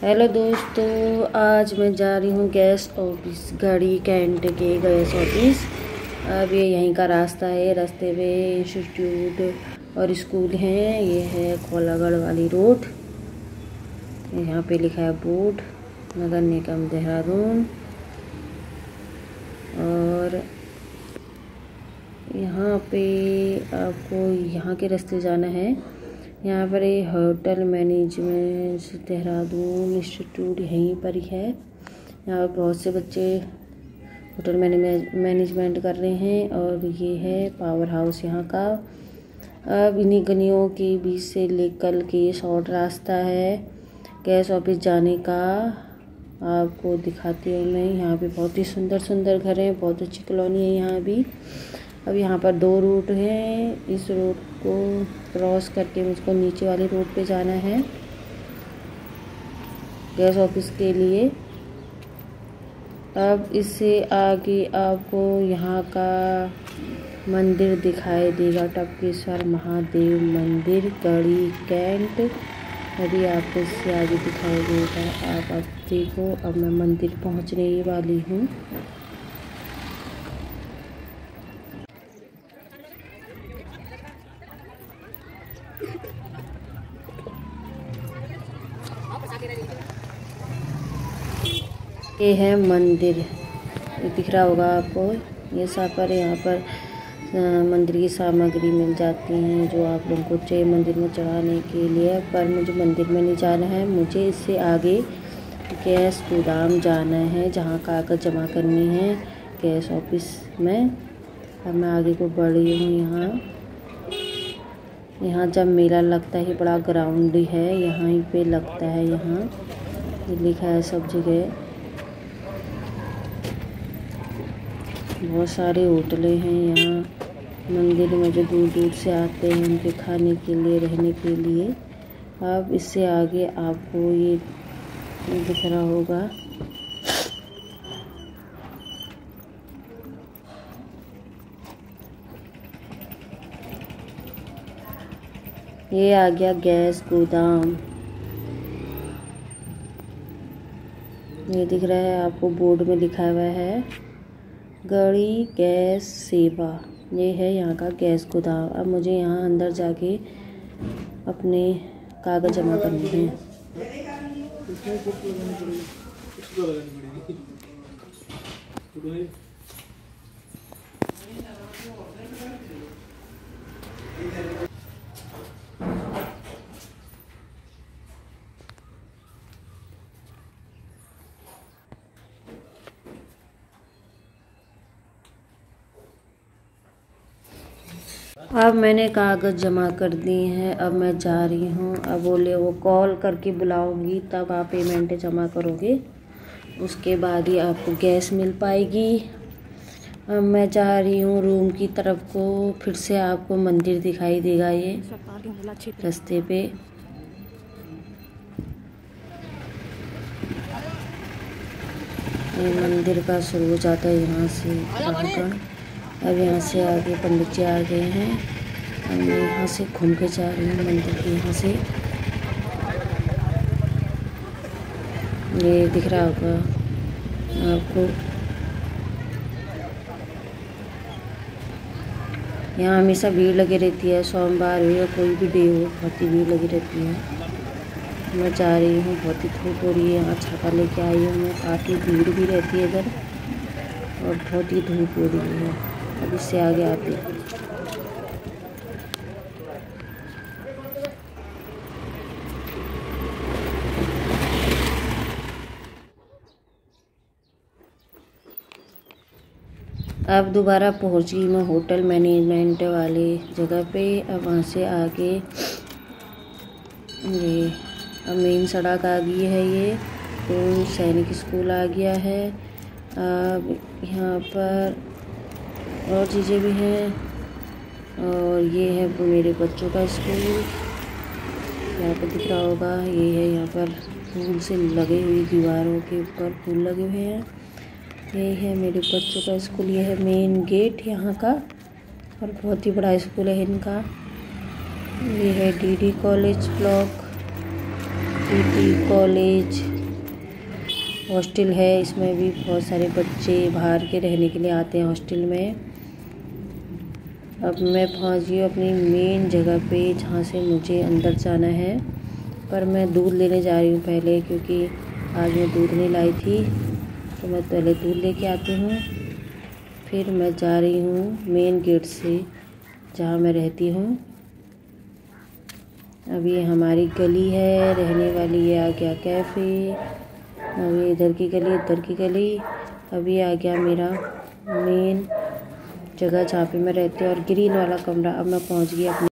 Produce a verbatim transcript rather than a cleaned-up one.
Hello दोस्तों, आज मैं जा रही हूँ गैस ऑफिस, गाड़ी कैंट के गैस ऑफिस। अब ये यहीं का रास्ता है। रास्ते में इंस्टीट्यूट और स्कूल हैं। ये है कोलागढ़ वाली रोड। यहाँ पे लिखा है बोर्ड, नगर निगम देहरादून। और यहाँ पे आपको यहाँ के रास्ते जाना है। यहाँ पर ये होटल मैनेजमेंट देहरादून इंस्टीट्यूट यहीं पर ही है। यहाँ पर बहुत से बच्चे होटल मैनेजमेंट कर रहे हैं। और ये है पावर हाउस यहाँ का। अब इन्हीं गलियों के बीच से लेकर के शॉर्ट रास्ता है गैस ऑफिस जाने का। आपको दिखाती हूँ मैं। यहाँ पे बहुत ही सुंदर सुंदर घर हैं, बहुत अच्छी कॉलोनी है यहाँ भी। अब यहाँ पर दो रूट हैं। इस रूट को क्रॉस करके मुझको नीचे वाली रोड पे जाना है गैस ऑफिस के लिए। अब इससे आगे आपको यहाँ का मंदिर दिखाई देगा, टपकेश्वर महादेव मंदिर, गढ़ी कैंट। अभी आपको इससे आगे दिखाई देगा। आप अब देखो, अब मैं मंदिर पहुँचने वाली हूँ। ये है मंदिर, ये दिख रहा होगा आपको। ये सब पर यहाँ पर मंदिर की सामग्री मिल जाती हैं जो आप लोगों को चाहिए मंदिर में चढ़ाने के लिए। पर मुझे मंदिर में नहीं जाना है, मुझे इससे आगे गैस गोदाम जाना है जहाँ कागज़ जमा करने हैं गैस ऑफिस में। अब मैं आगे को बढ़ रही हूँ। यहाँ यहाँ जब मेला लगता है, बड़ा ग्राउंड है, यहाँ पे लगता है। यहाँ ये लिखा है सब जगह। बहुत सारे होटलें हैं यहाँ मंदिर में जो दूर दूर से आते हैं उनके खाने के लिए, रहने के लिए। अब इससे आगे आपको ये दिख रहा होगा, ये आ गया गैस गोदाम। ये दिख रहा है आपको, बोर्ड में लिखा हुआ है गढ़ी गैस सेवा। ये है यहाँ का गैस गोदाम। अब मुझे यहाँ अंदर जाके अपने कागज़ जमा करने हैं। अब मैंने कागज़ जमा कर दिए हैं। अब मैं जा रही हूँ। अब बोले वो कॉल करके बुलाऊंगी, तब आप पेमेंट जमा करोगे, उसके बाद ही आपको गैस मिल पाएगी। अब मैं जा रही हूँ रूम की तरफ को। फिर से आपको मंदिर दिखाई देगा ये रास्ते पे। ये मंदिर का शुरू हो जाता है यहाँ से प्रांगण। अब यहाँ से आगे पंडित जी आ गए हैं। अब मैं यहाँ से घूम के जा रही हूँ मंदिर के यहाँ से। ये दिख रहा होगा आपको। यहाँ हमेशा भीड़ लगी रहती है, सोमवार हो या कोई भी डे हो, बहुत ही भीड़ लगी रहती है। मैं जा रही हूँ, बहुत ही धूप हो रही है। यहाँ छाता लेके आई हूँ मैं। काफ़ी भीड़ भी रहती है इधर और बहुत ही धूप हो रही है। अब इससे आगे आते हैं। अब दोबारा पहुंच गई मैं होटल मैनेजमेंट वाले जगह पे। अब वहाँ से आगे ये अब मेन सड़क आ गई है। ये तो सैनिक स्कूल आ गया है। अब यहाँ पर और चीज़ें भी हैं। और ये है वो मेरे बच्चों का स्कूल, यहाँ पर दिख रहा होगा। ये है यहाँ पर फूल से लगे हुए, दीवारों के ऊपर फूल लगे हुए हैं। ये है मेरे बच्चों का स्कूल। ये है मेन गेट यहाँ का और बहुत ही बड़ा स्कूल है इनका। ये है DD college block, DD college hostel है, इसमें भी बहुत सारे बच्चे बाहर के रहने के लिए आते हैं हॉस्टल में। अब मैं पहुंच गई अपनी मेन जगह पे जहाँ से मुझे अंदर जाना है, पर मैं दूध लेने जा रही हूँ पहले, क्योंकि आज मैं दूध नहीं लाई थी, तो मैं पहले दूध लेके आती हूँ। फिर मैं जा रही हूँ मेन गेट से जहाँ मैं रहती हूँ। अभी हमारी गली है रहने वाली, ये आ गया कैफ़े। अभी इधर की गली उधर की गली, अभी आ गया मेरा मेन जगह जहाँ पे मैं रहती हूँ और ग्रीन वाला कमरा। अब मैं पहुँच गई अपनी